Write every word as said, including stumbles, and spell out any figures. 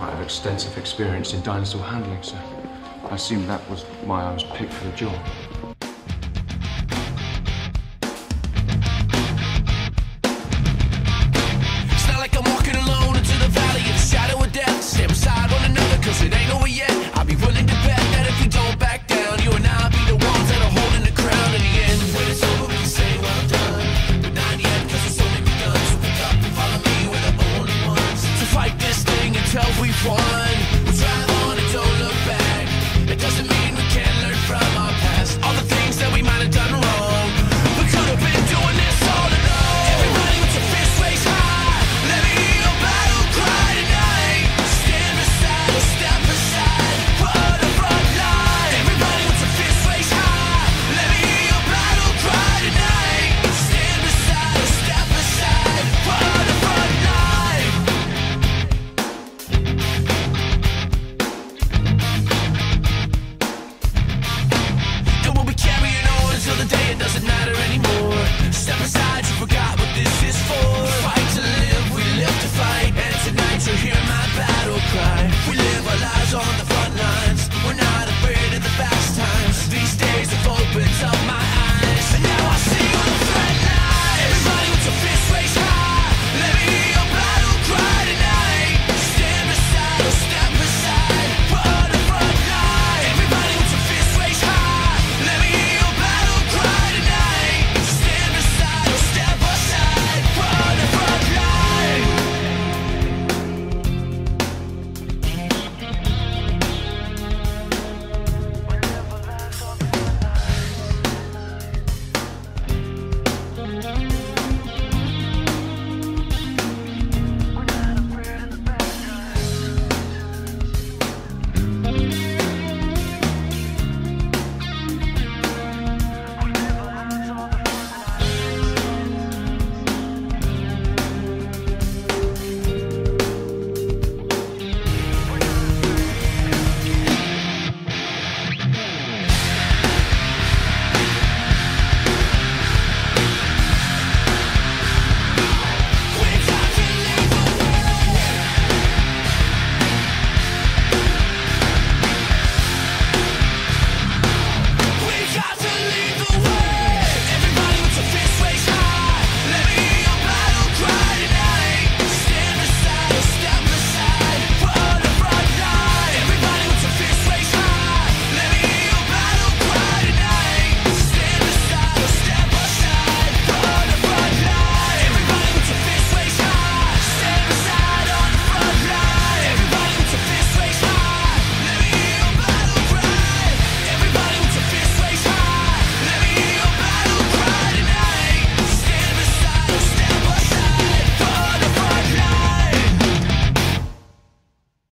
quite have extensive experience in dinosaur handling, so I assume that was why I was picked for the job. It's not like I'm walking alone into the valley of the shadow of death. Step aside one another, cause it ain't over yet. I'll be willing to bet that if we don't back down, you and I'll be the ones that are holding the crown in the end. When it's over, we can say well done, but not yet, cause it's only begun. So pick up and follow me, we're the only ones to fight this thing until we've won.